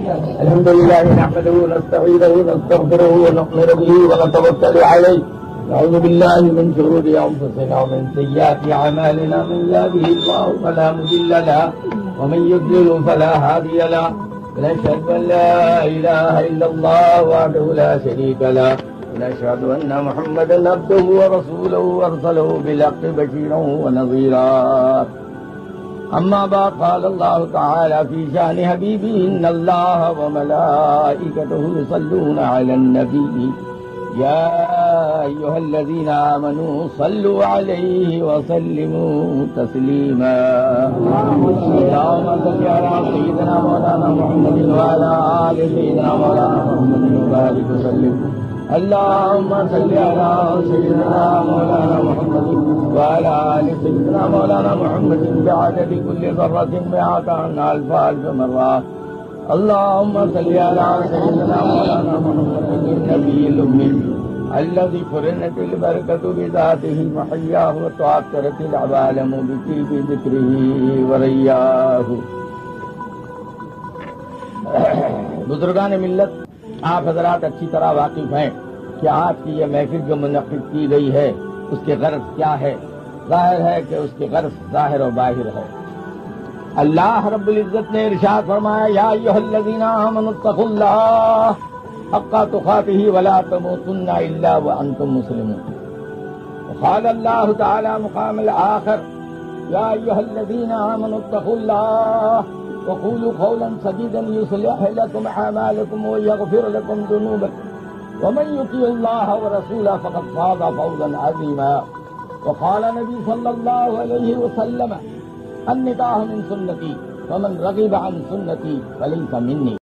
الحمد لله نحمده ونستعينه ونستغفره ونؤمن به ونتوكل عليه نعوذ بالله من شرور أنفسنا ومن سيئات أعمالنا من يهده الله فلا مضل له ومن يضلل فلا هادي له ونشهد أن لا إله إلا الله وحده لا شريك له ونشهد أن محمدا عبده ورسوله أرسله بالحق بشيرا ونذيرا أما بعد قال الله تعالى في شأن حبيبه إن الله وملائكته يصلون على النبي يا أيها الذين آمنوا صلوا عليه وسلموا تسليما اللهم صل على سيدنا مولانا محمد وعلى آل سيدنا مولانا محمد وبارك وسلم اللهم صل على سيدنا مولانا محمد وعلى آل سيدنا مولانا محمد بعدد كل ذرة مئة ألف مرة اللهم صل على سيدنا مولانا محمد النبي الأمي الذي قرنت البركة بذاته محياه وتعطرت العوالم بطيب ذكره ورياه. بزرگان ملت، آپ حضرات اچھی طرح واقف ہیں کہ آج کی یہ محفل جو منعقد کی گئی ہے اس کے غرض کیا ہے. ظاہر ہے کہ اس کے غرض ظاہر و باہر ہے. اللہ رب العزت نے ارشاد فرمایا یا ایھا الذین آمنوا اتقوا اللہ حق تقاتہ ولا تموتن الا وانتم مسلمون. وقال اللہ تعالی مقام الآخر یا ایھا الذین آمنوا اتقوا اللہ وقولوا قولا سديدا يصلح لكم أعمالكم ويغفر لكم ذنوبكم ومن يطع الله ورسوله فقد فاز فوزا عظيما. وقال النبي صلى الله عليه وسلم النكاح من سنتي ومن رغب عن سنتي فليس مني.